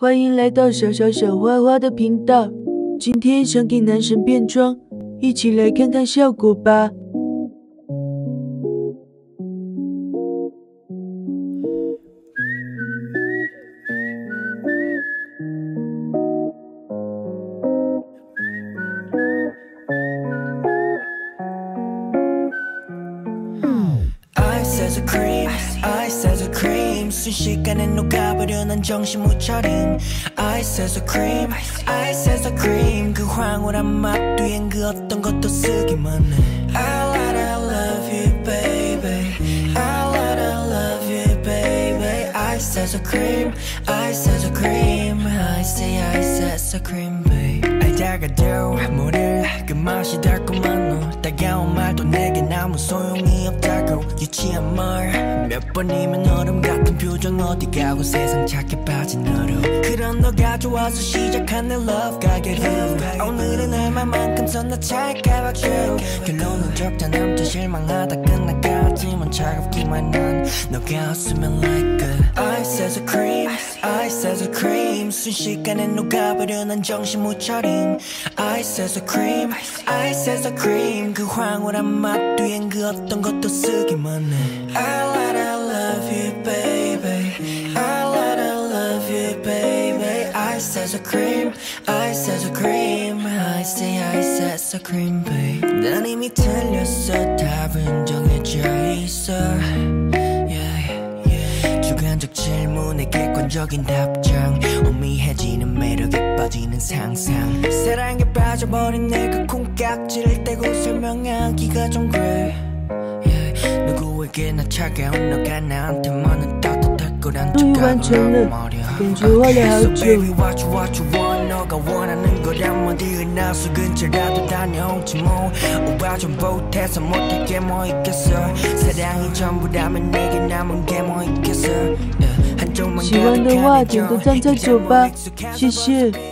欢迎来到小小小花花的频道。今天想给男神变装，一起来看看效果吧。 Ice as a cream, ice as a cream. 순식간에 녹아버려 난 정신 못 차림. Ice as a cream, ice as a cream. 그 황홀한 맛 뒤엔 그 어떤 것도 쓰기만 해. I love you, baby. I love you, baby. Ice as a cream, ice as a cream. Ice as a cream, baby. 알다가도 모를 그 맛이 달콤한 너. 따가운 말도 내겐 아무 소용이 없다고. 유치한 말 몇 번이면 얼음 같은 표정 어디 가고 세상 착해 빠진 너로. 그런 너가 좋아서 시작한 내 love 가게 후 오늘은 얼마만큼 섰나 찰까 박수. 결론은 적다 남자 실망하다 끝나가지만 차갑기만 한 너가 없으면 like a ice as a cream, ice as a cream. 순식간에 녹아버려 난 정신 못 차림. Ice as a cream, ice as a cream. 그 황홀한 맛 뒤엔 그 어떤 것도 쓰기만 해. I love you, baby. I love you, baby. Ice as a cream, ice as a cream. Ice as a cream, baby. 난 이미 틀렸어. 답은 정해져 있어. 주관적 질문에 객관적인 답장. 오미해지는 매력에 빠지는 상상. 사랑에 빠져버린 내가 콩깍지를 떼고 설명하기가 좀 그래. 누구에게나 차가운 너가 나한테만은 따뜻할 거란 척하고 말이야. So baby what you want. 너가 원하는 거라면 어디에 나서 근처라도 다녀오지 뭐. 오바 좀 보태서 못할 게 뭐 있겠어. 사랑이 전부라면 내게 남은 게 뭐 있겠어. 喜欢的话点个赞再走吧，谢谢。